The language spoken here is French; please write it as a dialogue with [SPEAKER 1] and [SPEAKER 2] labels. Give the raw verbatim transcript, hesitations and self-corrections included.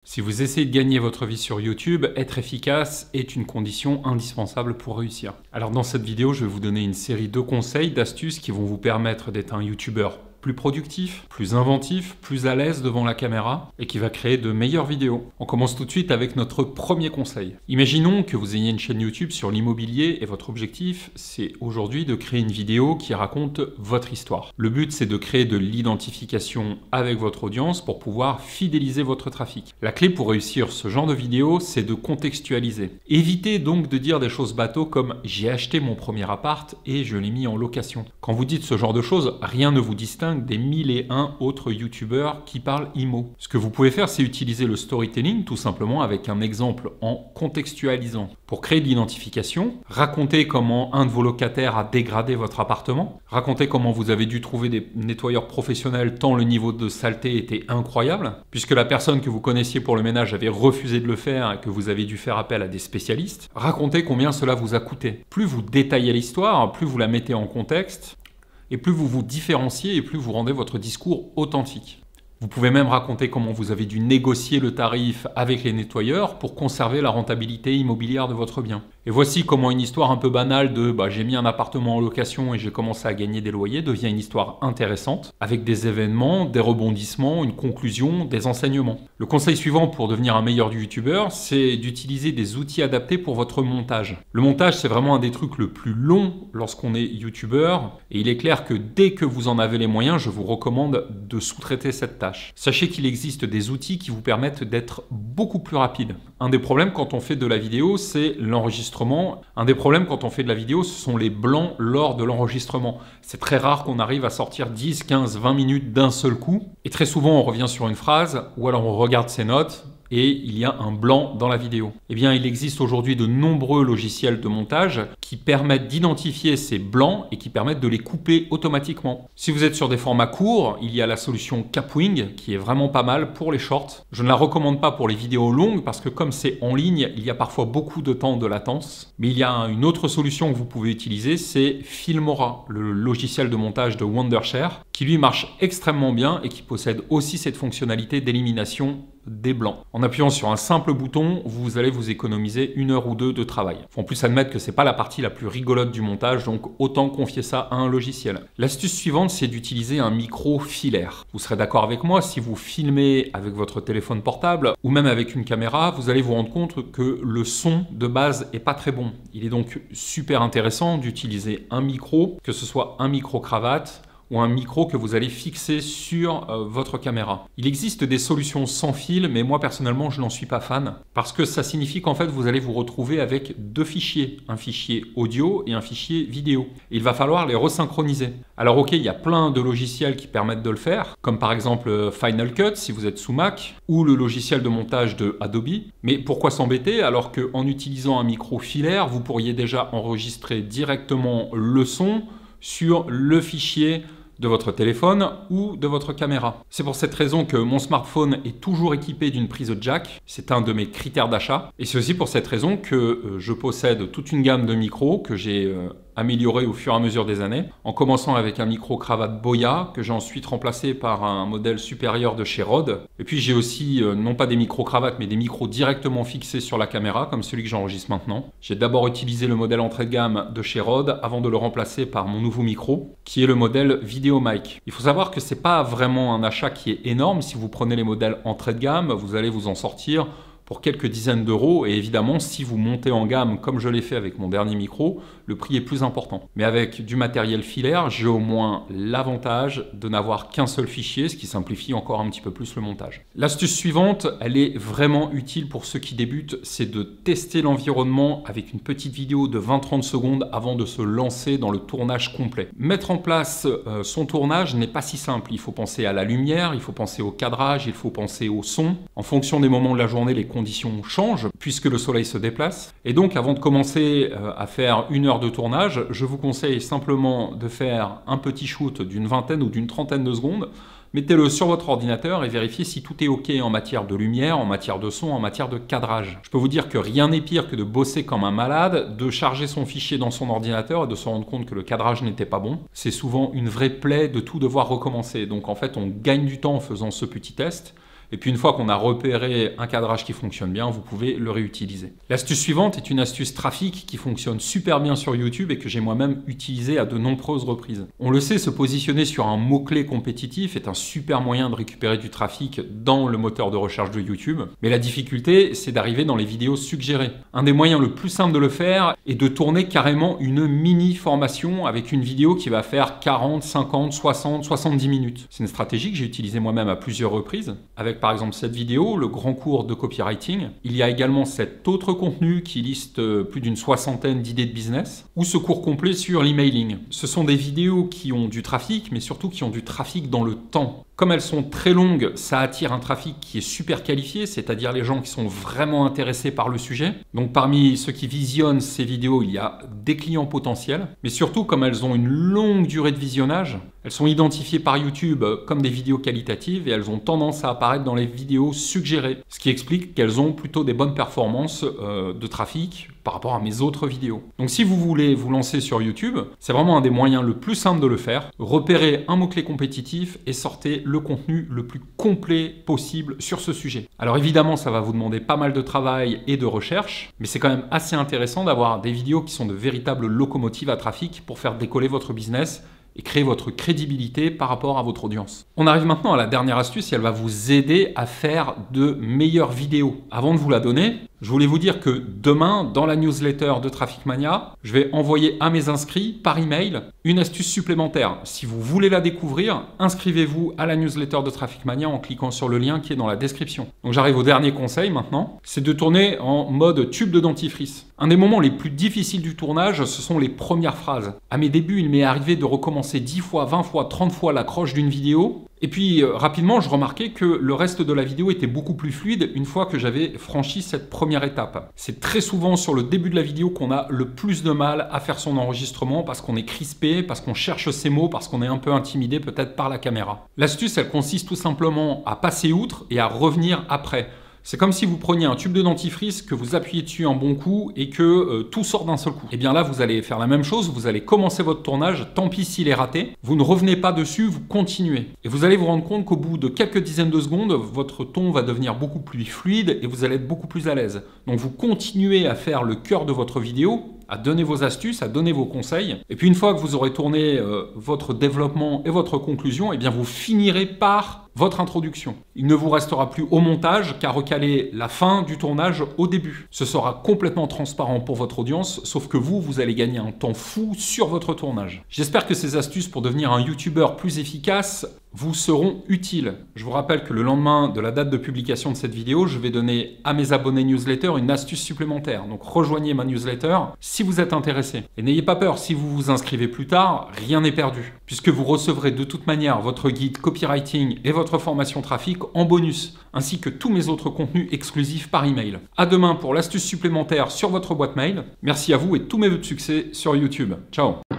[SPEAKER 1] Si vous essayez de gagner votre vie sur YouTube, être efficace est une condition indispensable pour réussir. Alors dans cette vidéo, je vais vous donner une série de conseils, d'astuces qui vont vous permettre d'être un YouTuber plus productif, plus inventif, plus à l'aise devant la caméra et qui va créer de meilleures vidéos. On commence tout de suite avec notre premier conseil. Imaginons que vous ayez une chaîne YouTube sur l'immobilier et votre objectif, c'est aujourd'hui de créer une vidéo qui raconte votre histoire. Le but, c'est de créer de l'identification avec votre audience pour pouvoir fidéliser votre trafic. La clé pour réussir ce genre de vidéo, c'est de contextualiser. Évitez donc de dire des choses bateaux comme « j'ai acheté mon premier appart et je l'ai mis en location ». Quand vous dites ce genre de choses, rien ne vous distingue des mille et un autres youtubeurs qui parlent immo. Ce que vous pouvez faire, c'est utiliser le storytelling tout simplement avec un exemple en contextualisant. Pour créer de l'identification, racontez comment un de vos locataires a dégradé votre appartement, racontez comment vous avez dû trouver des nettoyeurs professionnels tant le niveau de saleté était incroyable, puisque la personne que vous connaissiez pour le ménage avait refusé de le faire et que vous avez dû faire appel à des spécialistes. Racontez combien cela vous a coûté. Plus vous détaillez l'histoire, plus vous la mettez en contexte, et plus vous vous différenciez et plus vous rendez votre discours authentique. Vous pouvez même raconter comment vous avez dû négocier le tarif avec les nettoyeurs pour conserver la rentabilité immobilière de votre bien. Et voici comment une histoire un peu banale de bah, « j'ai mis un appartement en location et j'ai commencé à gagner des loyers » devient une histoire intéressante avec des événements, des rebondissements, une conclusion, des enseignements. Le conseil suivant pour devenir un meilleur youtubeur, c'est d'utiliser des outils adaptés pour votre montage. Le montage, c'est vraiment un des trucs le plus long lorsqu'on est youtubeur et il est clair que dès que vous en avez les moyens, je vous recommande de sous-traiter cette tâche. Sachez qu'il existe des outils qui vous permettent d'être beaucoup plus rapide. Un des problèmes quand on fait de la vidéo, c'est l'enregistrement. Un des problèmes quand on fait de la vidéo, ce sont les blancs lors de l'enregistrement. C'est très rare qu'on arrive à sortir dix, quinze, vingt minutes d'un seul coup. Et très souvent, on revient sur une phrase ou alors on regarde ses notes et il y a un blanc dans la vidéo. Eh bien, il existe aujourd'hui de nombreux logiciels de montage qui permettent d'identifier ces blancs et qui permettent de les couper automatiquement. Si vous êtes sur des formats courts, il y a la solution Kapwing qui est vraiment pas mal pour les shorts. Je ne la recommande pas pour les vidéos longues parce que comme c'est en ligne, il y a parfois beaucoup de temps de latence. Mais il y a une autre solution que vous pouvez utiliser, c'est Filmora, le logiciel de montage de Wondershare, qui lui marche extrêmement bien et qui possède aussi cette fonctionnalité d'élimination des blancs. En appuyant sur un simple bouton, vous allez vous économiser une heure ou deux de travail. Il faut en plus admettre que c'est pas la partie la plus rigolote du montage, donc autant confier ça à un logiciel. L'astuce suivante, c'est d'utiliser un micro filaire. Vous serez d'accord avec moi, si vous filmez avec votre téléphone portable ou même avec une caméra, vous allez vous rendre compte que le son de base est pas très bon. Il est donc super intéressant d'utiliser un micro, que ce soit un micro cravate, ou un micro que vous allez fixer sur euh, votre caméra. Il existe des solutions sans fil, mais moi personnellement je n'en suis pas fan, parce que ça signifie qu'en fait vous allez vous retrouver avec deux fichiers, un fichier audio et un fichier vidéo. Et il va falloir les resynchroniser. Alors ok, il y a plein de logiciels qui permettent de le faire, comme par exemple Final Cut si vous êtes sous Mac, ou le logiciel de montage de Adobe. Mais pourquoi s'embêter alors qu'en utilisant un micro filaire, vous pourriez déjà enregistrer directement le son sur le fichier de votre téléphone ou de votre caméra. C'est pour cette raison que mon smartphone est toujours équipé d'une prise jack. C'est un de mes critères d'achat. Et c'est aussi pour cette raison que euh, je possède toute une gamme de micros que j'ai euh, amélioré au fur et à mesure des années, en commençant avec un micro cravate Boya que j'ai ensuite remplacé par un modèle supérieur de chez Rode. Et puis j'ai aussi euh, non pas des micros cravates mais des micros directement fixés sur la caméra comme celui que j'enregistre maintenant. J'ai d'abord utilisé le modèle entrée de gamme de chez Rode avant de le remplacer par mon nouveau micro qui est le modèle VideoMic. Il faut savoir que c'est pas vraiment un achat qui est énorme. Si vous prenez les modèles entrée de gamme, vous allez vous en sortir pour quelques dizaines d'euros et évidemment si vous montez en gamme comme je l'ai fait avec mon dernier micro, le prix est plus important. Mais avec du matériel filaire, j'ai au moins l'avantage de n'avoir qu'un seul fichier, ce qui simplifie encore un petit peu plus le montage. L'astuce suivante, elle est vraiment utile pour ceux qui débutent, c'est de tester l'environnement avec une petite vidéo de vingt à trente secondes avant de se lancer dans le tournage complet. Mettre en place euh, son tournage n'est pas si simple, il faut penser à la lumière, il faut penser au cadrage, il faut penser au son. En fonction des moments de la journée, les conditions changent puisque le soleil se déplace. Et donc avant de commencer euh, à faire une heure de tournage, je vous conseille simplement de faire un petit shoot d'une vingtaine ou d'une trentaine de secondes. Mettez-le sur votre ordinateur et vérifiez si tout est OK en matière de lumière, en matière de son, en matière de cadrage. Je peux vous dire que rien n'est pire que de bosser comme un malade, de charger son fichier dans son ordinateur et de se rendre compte que le cadrage n'était pas bon. C'est souvent une vraie plaie de tout devoir recommencer. Donc en fait, on gagne du temps en faisant ce petit test. Et puis une fois qu'on a repéré un cadrage qui fonctionne bien, vous pouvez le réutiliser. L'astuce suivante est une astuce trafic qui fonctionne super bien sur YouTube et que j'ai moi-même utilisé à de nombreuses reprises. On le sait, se positionner sur un mot-clé compétitif est un super moyen de récupérer du trafic dans le moteur de recherche de YouTube. Mais la difficulté, c'est d'arriver dans les vidéos suggérées. Un des moyens le plus simple de le faire est de tourner carrément une mini-formation avec une vidéo qui va faire quarante, cinquante, soixante, soixante-dix minutes. C'est une stratégie que j'ai utilisée moi-même à plusieurs reprises, avec par exemple cette vidéo, le grand cours de copywriting. Il y a également cet autre contenu qui liste plus d'une soixantaine d'idées de business, ou ce cours complet sur l'emailing. Ce sont des vidéos qui ont du trafic, mais surtout qui ont du trafic dans le temps. Comme elles sont très longues, ça attire un trafic qui est super qualifié, c'est-à-dire les gens qui sont vraiment intéressés par le sujet. Donc parmi ceux qui visionnent ces vidéos, il y a des clients potentiels, mais surtout comme elles ont une longue durée de visionnage, elles sont identifiées par YouTube comme des vidéos qualitatives et elles ont tendance à apparaître dans les vidéos suggérées, ce qui explique qu'elles ont plutôt des bonnes performances euh, de trafic par rapport à mes autres vidéos. Donc si vous voulez vous lancer sur YouTube, c'est vraiment un des moyens le plus simple de le faire. Repérez un mot-clé compétitif et sortez le contenu le plus complet possible sur ce sujet. Alors évidemment, ça va vous demander pas mal de travail et de recherche, mais c'est quand même assez intéressant d'avoir des vidéos qui sont de véritables locomotives à trafic pour faire décoller votre business et créer votre crédibilité par rapport à votre audience. On arrive maintenant à la dernière astuce et elle va vous aider à faire de meilleures vidéos. Avant de vous la donner, je voulais vous dire que demain, dans la newsletter de Traffic Mania, je vais envoyer à mes inscrits par email une astuce supplémentaire. Si vous voulez la découvrir, inscrivez-vous à la newsletter de Traffic Mania en cliquant sur le lien qui est dans la description. Donc j'arrive au dernier conseil maintenant, c'est de tourner en mode tube de dentifrice. Un des moments les plus difficiles du tournage, ce sont les premières phrases. À mes débuts, il m'est arrivé de recommencer dix fois, vingt fois, trente fois l'accroche d'une vidéo. Et puis euh, rapidement, je remarquais que le reste de la vidéo était beaucoup plus fluide une fois que j'avais franchi cette première étape. C'est très souvent sur le début de la vidéo qu'on a le plus de mal à faire son enregistrement parce qu'on est crispé, parce qu'on cherche ses mots, parce qu'on est un peu intimidé peut-être par la caméra. L'astuce, elle consiste tout simplement à passer outre et à revenir après. C'est comme si vous preniez un tube de dentifrice, que vous appuyez dessus un bon coup et que euh, tout sort d'un seul coup. Et bien là, vous allez faire la même chose, vous allez commencer votre tournage, tant pis s'il est raté, vous ne revenez pas dessus, vous continuez. Et vous allez vous rendre compte qu'au bout de quelques dizaines de secondes, votre ton va devenir beaucoup plus fluide et vous allez être beaucoup plus à l'aise. Donc vous continuez à faire le cœur de votre vidéo, à donner vos astuces, à donner vos conseils. Et puis une fois que vous aurez tourné euh, votre développement et votre conclusion, eh bien vous finirez par votre introduction. Il ne vous restera plus au montage qu'à recaler la fin du tournage au début. Ce sera complètement transparent pour votre audience, sauf que vous, vous allez gagner un temps fou sur votre tournage. J'espère que ces astuces pour devenir un YouTuber plus efficace vous seront utiles. Je vous rappelle que le lendemain de la date de publication de cette vidéo, je vais donner à mes abonnés newsletter une astuce supplémentaire. Donc rejoignez ma newsletter si vous êtes intéressé. Et n'ayez pas peur, si vous vous inscrivez plus tard, rien n'est perdu, puisque vous recevrez de toute manière votre guide copywriting et votre formation trafic en bonus, ainsi que tous mes autres contenus exclusifs par email. À demain pour l'astuce supplémentaire sur votre boîte mail. Merci à vous et tous mes vœux de succès sur YouTube. Ciao!